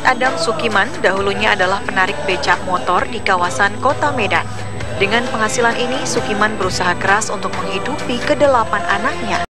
Muhammad Adam Sukiman dahulunya adalah penarik becak motor di kawasan Kota Medan. Dengan penghasilan ini, Sukiman berusaha keras untuk menghidupi kedelapan anaknya.